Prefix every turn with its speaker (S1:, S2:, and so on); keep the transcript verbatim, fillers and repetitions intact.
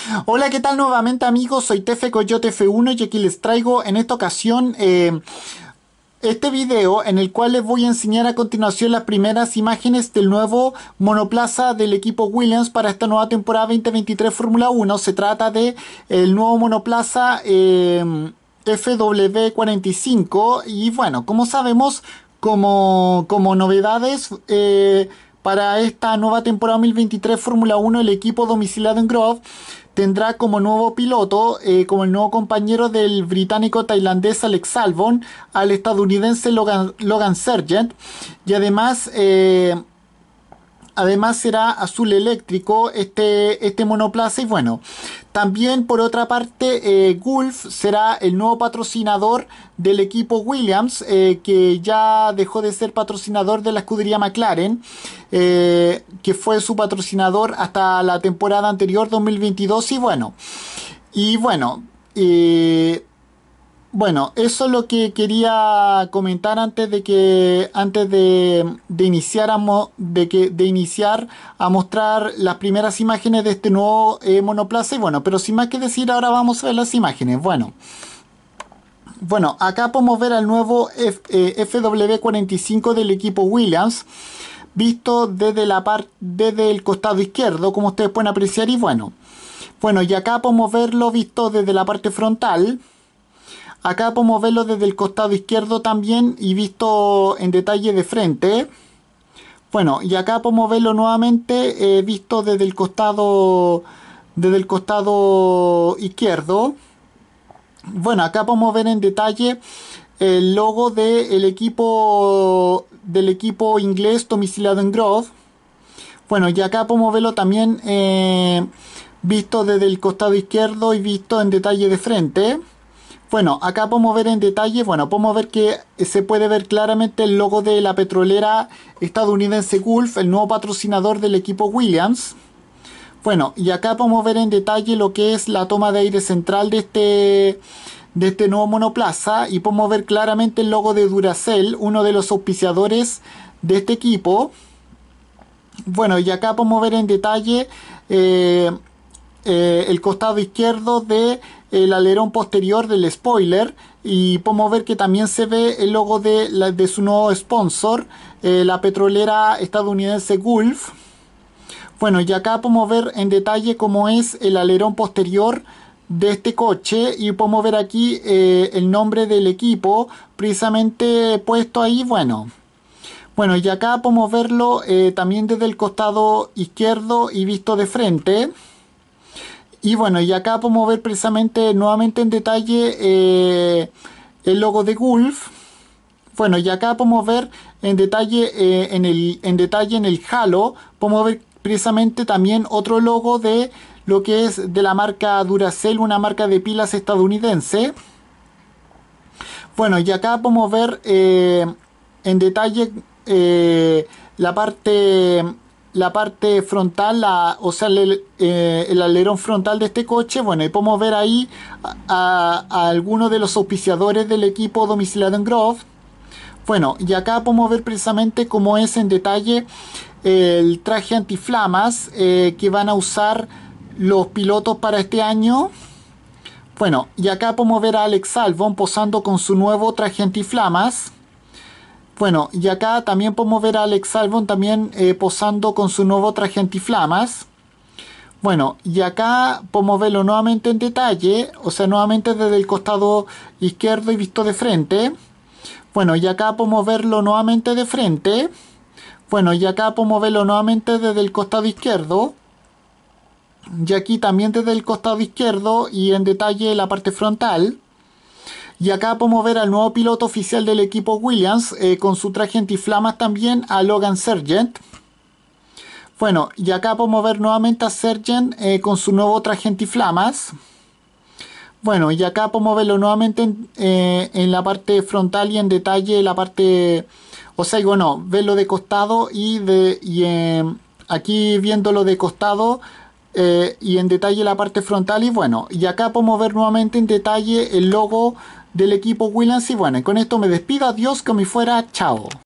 S1: Hola, ¿qué tal nuevamente amigos? Soy Tefe Coyote F uno y aquí les traigo en esta ocasión eh, este video en el cual les voy a enseñar a continuación las primeras imágenes del nuevo monoplaza del equipo Williams para esta nueva temporada dos mil veintitrés Fórmula uno. Se trata de el nuevo monoplaza eh, F W cuarenta y cinco y bueno, como sabemos, como, como novedades eh, para esta nueva temporada dos mil veintitrés Fórmula uno, el equipo domiciliado en Grove tendrá como nuevo piloto, eh, como el nuevo compañero del británico tailandés Alex Albon, al estadounidense Logan, Logan Sargent, y además eh, Además será azul eléctrico este, este monoplaza. Y bueno, también por otra parte, eh, Gulf será el nuevo patrocinador del equipo Williams, eh, que ya dejó de ser patrocinador de la escudería McLaren, eh, que fue su patrocinador hasta la temporada anterior dos mil veintidós. Y bueno, y bueno, eh, bueno, eso es lo que quería comentar antes de que antes de, de iniciar a mo- de que de iniciar a mostrar las primeras imágenes de este nuevo eh, monoplaza. Y bueno, pero sin más que decir, ahora vamos a ver las imágenes. Bueno, bueno, acá podemos ver al nuevo F- eh, F W cuarenta y cinco del equipo Williams, visto desde la par- desde el costado izquierdo, como ustedes pueden apreciar. Y bueno, bueno, y acá podemos verlo visto desde la parte frontal. Acá podemos verlo desde el costado izquierdo también y visto en detalle de frente. Bueno, y acá podemos verlo nuevamente eh, visto desde el costado desde el costado izquierdo. Bueno, acá podemos ver en detalle el logo del equipo del equipo inglés domiciliado en Grove. Bueno, y acá podemos verlo también eh, visto desde el costado izquierdo y visto en detalle de frente. Bueno, acá podemos ver en detalle, bueno, podemos ver que se puede ver claramente el logo de la petrolera estadounidense Gulf, el nuevo patrocinador del equipo Williams. Bueno, y acá podemos ver en detalle lo que es la toma de aire central de este, de este nuevo monoplaza, y podemos ver claramente el logo de Duracell, uno de los auspiciadores de este equipo. Bueno, y acá podemos ver en detalle eh, eh, el costado izquierdo de el alerón posterior del spoiler, y podemos ver que también se ve el logo de, la, de su nuevo sponsor, eh, la petrolera estadounidense Gulf. Bueno, y acá podemos ver en detalle cómo es el alerón posterior de este coche, y podemos ver aquí eh, el nombre del equipo precisamente puesto ahí. Bueno, bueno, y acá podemos verlo eh, también desde el costado izquierdo y visto de frente. Y bueno, y acá podemos ver precisamente nuevamente en detalle eh, el logo de Gulf. Bueno, y acá podemos ver en detalle, eh, en el, en detalle en el halo, podemos ver precisamente también otro logo de lo que es de la marca Duracell, una marca de pilas estadounidense. Bueno, y acá podemos ver eh, en detalle eh, la parte la parte frontal, la, o sea, el, eh, el alerón frontal de este coche. Bueno, y podemos ver ahí a, a, a algunos de los auspiciadores del equipo domiciliado en Grove. Bueno, y acá podemos ver precisamente cómo es en detalle el traje antiflamas eh, que van a usar los pilotos para este año. Bueno, y acá podemos ver a Alex Albon posando con su nuevo traje antiflamas. Bueno, y acá también podemos ver a Alex Albon también eh, posando con su nuevo traje antiflamas. Bueno, y acá podemos verlo nuevamente en detalle, o sea, nuevamente desde el costado izquierdo y visto de frente. Bueno, y acá podemos verlo nuevamente de frente. Bueno, y acá podemos verlo nuevamente desde el costado izquierdo. Y aquí también desde el costado izquierdo y en detalle la parte frontal. Y acá podemos ver al nuevo piloto oficial del equipo Williams eh, con su traje antiflamas también, a Logan Sargent. Bueno, y acá podemos ver nuevamente a Sargent eh, con su nuevo traje antiflamas. Bueno, y acá podemos verlo nuevamente en, eh, en la parte frontal y en detalle la parte, o sea, bueno, verlo de costado y, de, y eh, aquí viéndolo de costado eh, y en detalle la parte frontal. Y bueno, y acá podemos ver nuevamente en detalle el logo del equipo Williams. Y bueno, y con esto me despido, adiós, como si fuera, chao.